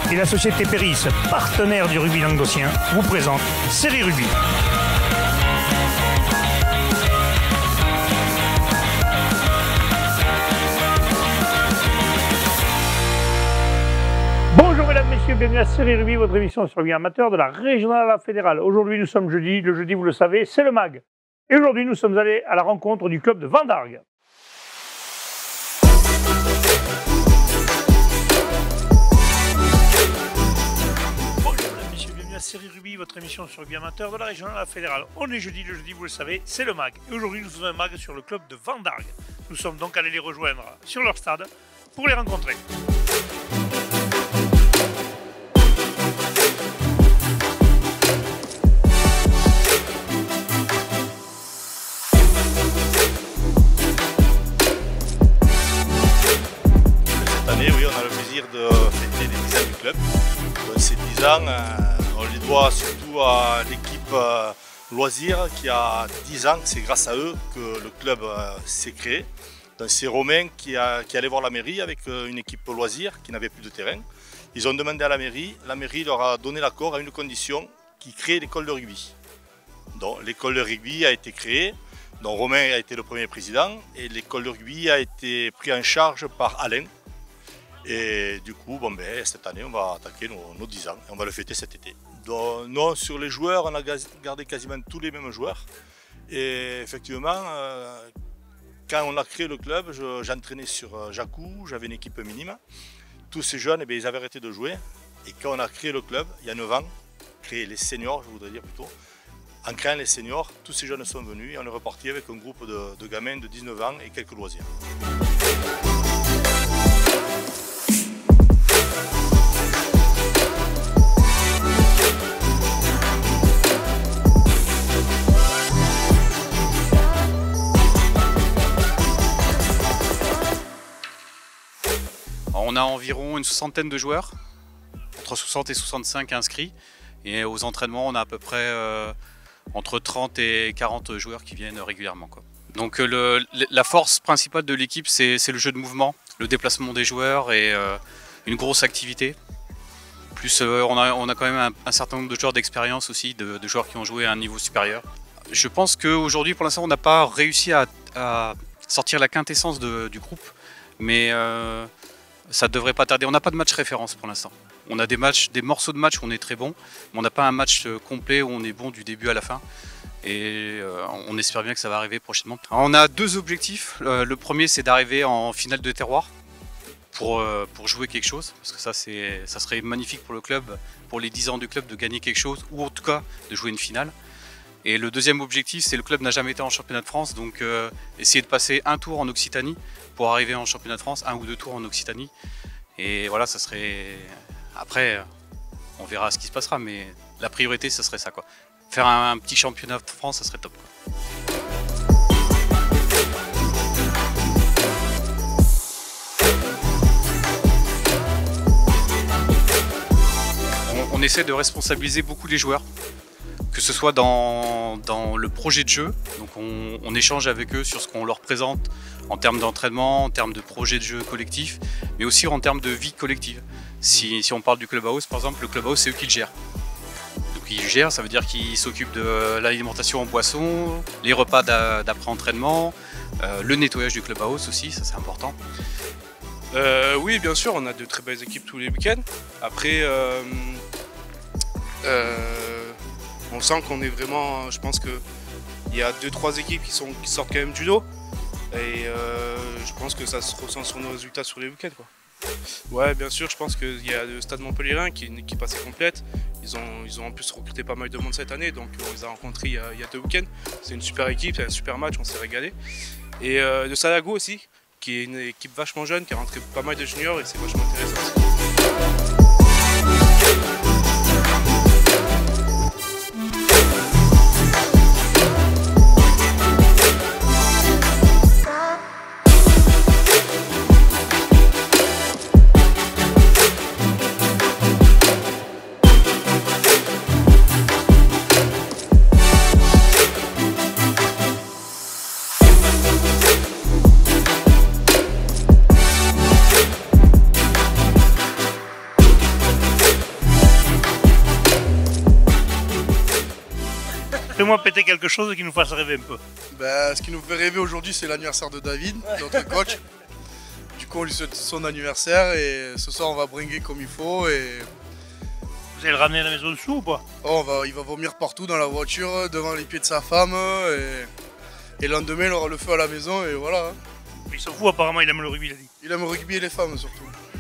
et la société Péris, partenaire du rugby languedocien, vous présente Série Rugby. Bonjour mesdames, messieurs, bienvenue à Série Rugby, votre émission sur le rugby amateur de la régionale à la fédérale. Aujourd'hui nous sommes jeudi, le jeudi vous le savez, c'est le MAG. Et aujourd'hui nous sommes allés à la rencontre du club de Vendargues. Série Rugby, votre émission sur le rugby amateur de la région à la fédérale. On est jeudi, le jeudi vous le savez, c'est le MAG. Et aujourd'hui nous faisons un MAG sur le club de Vendargues. Nous sommes donc allés les rejoindre sur leur stade pour les rencontrer. Cette année, oui, on a le plaisir de fêter les 10 ans du club. Ces 10 ans, on les doit surtout à l'équipe loisir qui a 10 ans. C'est grâce à eux que le club s'est créé. C'est Romain qui allait voir la mairie avec une équipe loisir qui n'avait plus de terrain. Ils ont demandé à la mairie leur a donné l'accord à une condition, qui crée l'école de rugby. Donc l'école de rugby a été créée, donc Romain a été le premier président et l'école de rugby a été prise en charge par Alain. Et du coup, cette année, on va attaquer nos 10 ans et on va le fêter cet été. Donc, non, sur les joueurs, on a gardé quasiment tous les mêmes joueurs. Et effectivement, quand on a créé le club, j'entraînais sur Jacou, j'avais une équipe minime. Tous ces jeunes, ils avaient arrêté de jouer. Et quand on a créé le club, il y a 9 ans, créé les seniors, je voudrais dire plutôt, en créant les seniors, tous ces jeunes sont venus et on est reparti avec un groupe de gamins de 19 ans et quelques loisirs. On a environ une soixantaine de joueurs, entre 60 et 65 inscrits. Et aux entraînements, on a à peu près entre 30 et 40 joueurs qui viennent régulièrement, quoi. Donc la force principale de l'équipe, c'est le jeu de mouvement, le déplacement des joueurs et une grosse activité. Plus on a quand même un certain nombre de joueurs d'expérience aussi, de joueurs qui ont joué à un niveau supérieur. Je pense qu'aujourd'hui, pour l'instant, on n'a pas réussi à sortir la quintessence du groupe, mais ça ne devrait pas tarder. On n'a pas de match référence pour l'instant. On a des morceaux de match où on est très bon, mais on n'a pas un match complet où on est bon du début à la fin. Et on espère bien que ça va arriver prochainement. Alors, on a deux objectifs. Le premier, c'est d'arriver en finale de terroir pour jouer quelque chose. Parce que ça serait magnifique pour le club, pour les 10 ans du club, de gagner quelque chose, ou en tout cas de jouer une finale. Et le deuxième objectif, c'est le club n'a jamais été en championnat de France, donc essayer de passer un tour en Occitanie pour arriver en championnat de France, un ou deux tours en Occitanie. Et voilà, ça serait... Après, on verra ce qui se passera, mais la priorité, ce serait ça, quoi. Faire un petit championnat de France, ça serait top, quoi. On essaie de responsabiliser beaucoup les joueurs, que ce soit dans le projet de jeu, donc on échange avec eux sur ce qu'on leur présente en termes d'entraînement, en termes de projet de jeu collectif, mais aussi en termes de vie collective. Si on parle du clubhouse, par exemple, le clubhouse, c'est eux qui le gèrent. Donc ils gèrent, ça veut dire qu'ils s'occupent de l'alimentation en boisson, les repas d'après-entraînement, le nettoyage du clubhouse aussi, ça c'est important. Oui, bien sûr, on a de très belles équipes tous les week-ends. Après, on sent qu'on est vraiment, je pense qu'il y a 2-3 équipes qui sortent quand même du lot. Et je pense que ça se ressent sur nos résultats sur les week-ends, quoi. Ouais, bien sûr, je pense qu'il y a le Stade Montpellierin qui est une équipe assez complète. Ils ont en plus recruté pas mal de monde cette année, donc on les a rencontrés il y a 2 week-ends. C'est une super équipe, c'est un super match, on s'est régalé. Et le Salago aussi, qui est une équipe vachement jeune, qui a rentré pas mal de juniors et c'est vachement intéressant aussi. Fais-moi péter quelque chose qui nous fasse rêver un peu. Ben, ce qui nous fait rêver aujourd'hui, c'est l'anniversaire de David, notre coach. Du coup, on lui souhaite son anniversaire et ce soir, on va bringuer comme il faut. Et Vous allez le ramener à la maison dessous ou pas? il va vomir partout dans la voiture, devant les pieds de sa femme. Et le lendemain, il aura le feu à la maison et voilà. Il s'en fout, apparemment, il aime le rugby, il a dit. Il aime le rugby et les femmes surtout.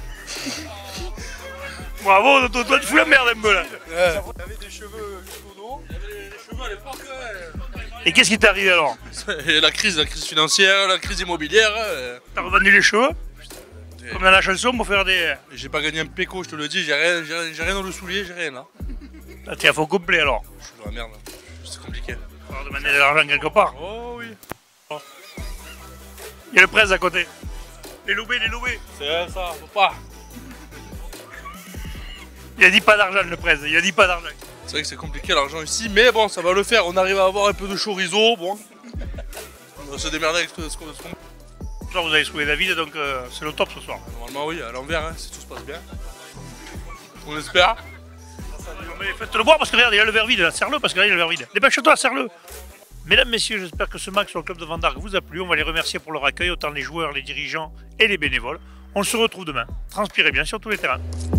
Bravo, toi tu fous la merde un peu là. Ouais. Il avait des cheveux jusqu'au dos. Il avait des cheveux à l'époque. Et qu'est-ce qui t'est arrivé alors? La crise financière, la crise immobilière. T'as revendu les cheveux? Comme dans la chanson pour faire des... J'ai pas gagné un péco, je te le dis, j'ai rien dans le soulier, j'ai rien là. Ah, t'es à faux complet alors. Je suis dans la merde, c'est compliqué. On va demander de l'argent quelque part. Oh oui. Il y a le presse à côté. Les loubés. C'est ça, faut pas. Il a dit pas d'argent le presse, il a dit pas d'argent. C'est vrai que c'est compliqué l'argent ici, mais bon, ça va le faire. On arrive à avoir un peu de chorizo, bon. On va se démerder avec ce qu'on... Ce soir vous avez sauvé David, donc c'est le top ce soir. Normalement oui, à l'envers, hein, si tout se passe bien. On espère. Mais faites-le boire parce que regarde, il a le verre vide là, serre-le parce que regarde, il a le verre vide. Dépêche-toi, serre-le. Mesdames, messieurs, j'espère que ce match sur le club de Vendargue vous a plu. On va les remercier pour leur accueil, autant les joueurs, les dirigeants et les bénévoles. On se retrouve demain. Transpirez bien sur tous les terrains.